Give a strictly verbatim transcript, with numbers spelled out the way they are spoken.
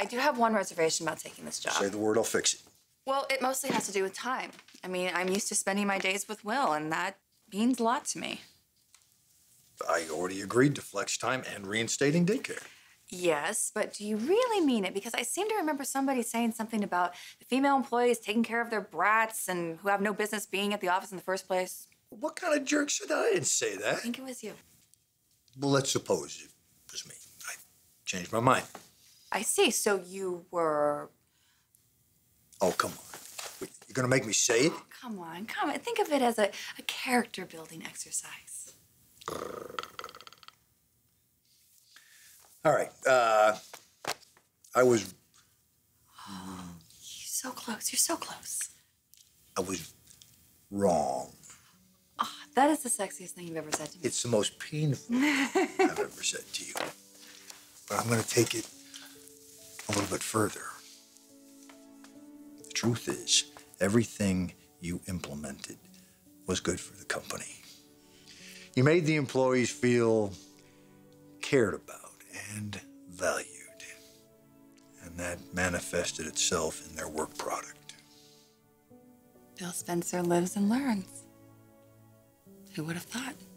I do have one reservation about taking this job. Say the word, I'll fix it. Well, it mostly has to do with time. I mean, I'm used to spending my days with Will, and that means a lot to me. I already agreed to flex time and reinstating daycare. Yes, but do you really mean it? Because I seem to remember somebody saying something about the female employees taking care of their brats and who have no business being at the office in the first place. What kind of jerk said that? I didn't say that. I think it was you. Well, let's suppose it was me. I changed my mind. I see. So you were... Oh, come on. Wait, you're gonna make me say it? Oh, come on, come on. Think of it as a, a character-building exercise. All right. Uh, I was... Oh, you're so close. You're so close. I was wrong. Oh, that is the sexiest thing you've ever said to me. It's the most painful thing I've ever said to you. But I'm gonna take it a little bit further. The truth is, everything you implemented was good for the company. You made the employees feel cared about and valued. And that manifested itself in their work product. Bill Spencer lives and learns. Who would have thought?